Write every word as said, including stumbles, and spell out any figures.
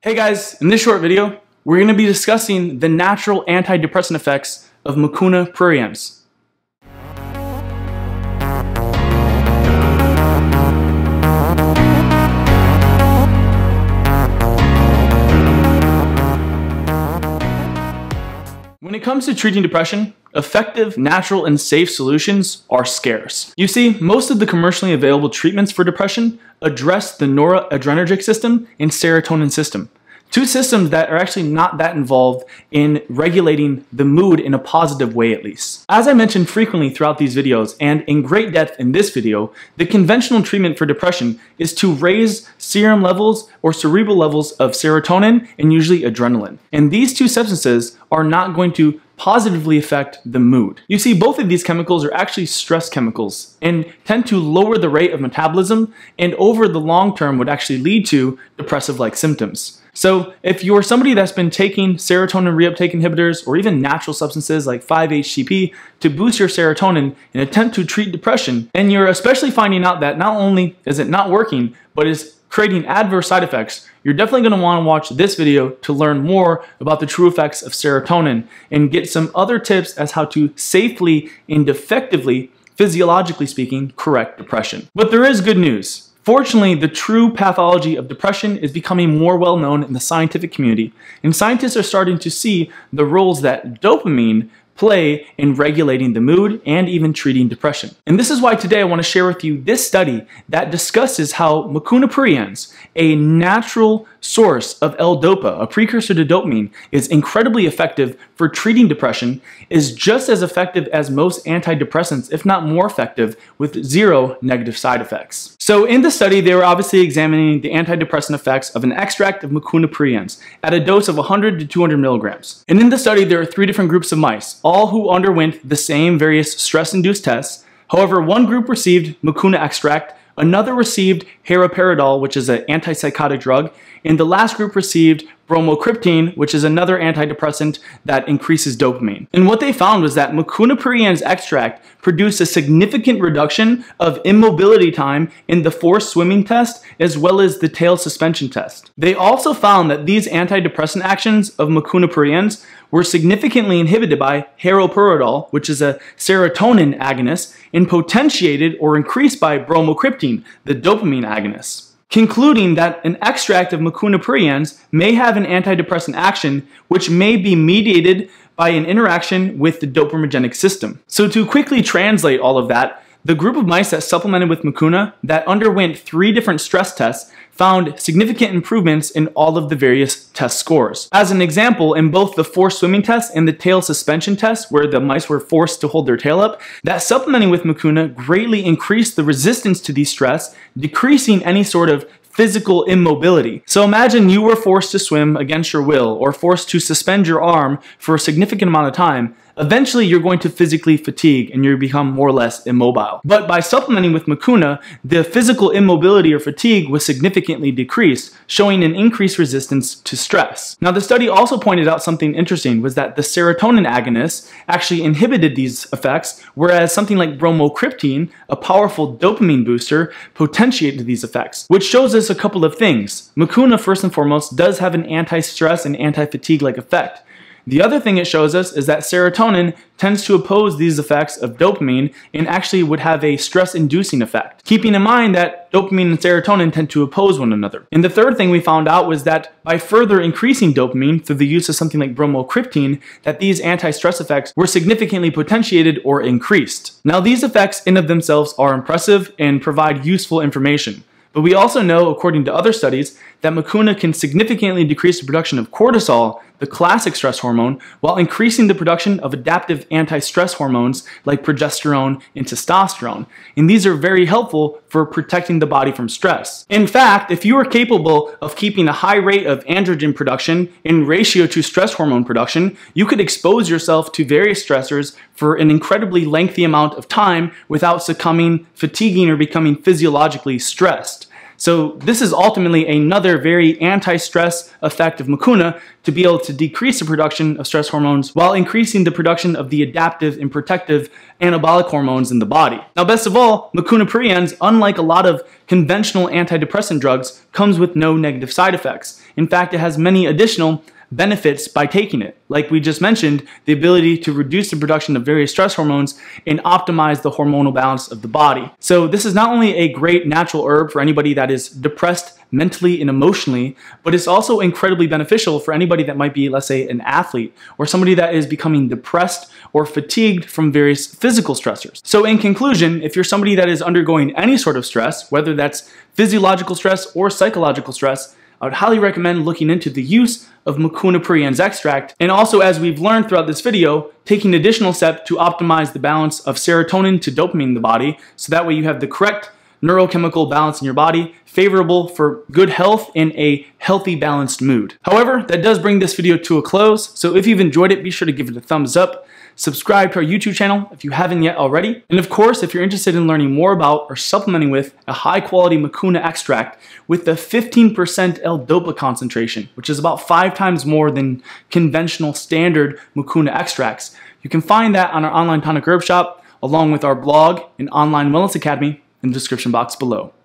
Hey guys, in this short video, we're going to be discussing the natural antidepressant effects of MUCUNA pruriens. When it comes to treating depression, effective, natural, and safe solutions are scarce. You see, most of the commercially available treatments for depression address the noradrenergic system and serotonin system, two systems that are actually not that involved in regulating the mood in a positive way at least. As I mentioned frequently throughout these videos and in great depth in this video, the conventional treatment for depression is to raise serum levels or cerebral levels of serotonin and usually adrenaline. And these two substances are not going to positively affect the mood. You see, both of these chemicals are actually stress chemicals and tend to lower the rate of metabolism, and over the long term would actually lead to depressive-like symptoms. So if you're somebody that's been taking serotonin reuptake inhibitors or even natural substances like five H T P to boost your serotonin in an attempt to treat depression, and you're especially finding out that not only is it not working, but is creating adverse side effects, you're definitely going to want to watch this video to learn more about the true effects of serotonin and get some other tips as how to safely and effectively, physiologically speaking, correct depression. But there is good news. Fortunately, the true pathology of depression is becoming more well known in the scientific community, and scientists are starting to see the roles that dopamine play in regulating the mood and even treating depression. And this is why today I want to share with you this study that discusses how MUCUNA pruriens, a natural source of L-dopa, a precursor to dopamine, is incredibly effective for treating depression, is just as effective as most antidepressants, if not more effective, with zero negative side effects. So in the study, they were obviously examining the antidepressant effects of an extract of MUCUNA pruriens at a dose of one hundred to two hundred milligrams. And in the study, there are three different groups of mice, all who underwent the same various stress-induced tests. However, one group received MUCUNA extract, another received haloperidol, which is an antipsychotic drug, and the last group received bromocriptine, which is another antidepressant that increases dopamine. And what they found was that MUCUNA pruriens extract produced a significant reduction of immobility time in the forced swimming test as well as the tail suspension test. They also found that these antidepressant actions of MUCUNA pruriens were significantly inhibited by haloperidol, which is a serotonin agonist, and potentiated or increased by bromocriptine, the dopamine agonist, concluding that an extract of MUCUNA pruriens may have an antidepressant action which may be mediated by an interaction with the dopaminergic system. So to quickly translate all of that, the group of mice that supplemented with MUCUNA that underwent three different stress tests found significant improvements in all of the various test scores. As an example, in both the forced swimming test and the tail suspension test, where the mice were forced to hold their tail up, that supplementing with MUCUNA greatly increased the resistance to these stress, decreasing any sort of physical immobility. So imagine you were forced to swim against your will or forced to suspend your arm for a significant amount of time. Eventually you're going to physically fatigue and you become more or less immobile. But by supplementing with MUCUNA, the physical immobility or fatigue was significantly decreased, showing an increased resistance to stress. Now the study also pointed out something interesting, was that the serotonin agonists actually inhibited these effects, whereas something like bromocriptine, a powerful dopamine booster, potentiated these effects, which shows us a couple of things. MUCUNA, first and foremost, does have an anti-stress and anti-fatigue-like effect. The other thing it shows us is that serotonin tends to oppose these effects of dopamine and actually would have a stress-inducing effect, keeping in mind that dopamine and serotonin tend to oppose one another. And the third thing we found out was that by further increasing dopamine through the use of something like bromocriptine, that these anti-stress effects were significantly potentiated or increased. Now these effects in of themselves are impressive and provide useful information. But we also know, according to other studies, that MUCUNA can significantly decrease the production of cortisol, the classic stress hormone, while increasing the production of adaptive anti-stress hormones like progesterone and testosterone. And these are very helpful for protecting the body from stress. In fact, if you are capable of keeping a high rate of androgen production in ratio to stress hormone production, you could expose yourself to various stressors for an incredibly lengthy amount of time without succumbing, fatiguing, or becoming physiologically stressed. So this is ultimately another very anti-stress effect of MUCUNA to be able to decrease the production of stress hormones while increasing the production of the adaptive and protective anabolic hormones in the body. Now, best of all, MUCUNA Prions, unlike a lot of conventional antidepressant drugs, comes with no negative side effects. In fact, it has many additional benefits by taking it. Like we just mentioned, the ability to reduce the production of various stress hormones and optimize the hormonal balance of the body. So this is not only a great natural herb for anybody that is depressed mentally and emotionally, but it's also incredibly beneficial for anybody that might be, let's say, an athlete or somebody that is becoming depressed or fatigued from various physical stressors. So in conclusion, if you're somebody that is undergoing any sort of stress, whether that's physiological stress or psychological stress, I would highly recommend looking into the use of MUCUNA Prions extract, and also, as we've learned throughout this video, taking additional steps to optimize the balance of serotonin to dopamine in the body, so that way you have the correct neurochemical balance in your body, favorable for good health and a healthy, balanced mood. However, that does bring this video to a close, so if you've enjoyed it, be sure to give it a thumbs up. Subscribe to our YouTube channel if you haven't yet already. And of course, if you're interested in learning more about or supplementing with a high quality MUCUNA extract with the fifteen percent L-Dopa concentration, which is about five times more than conventional standard MUCUNA extracts, you can find that on our online tonic herb shop, along with our blog and online wellness academy in the description box below.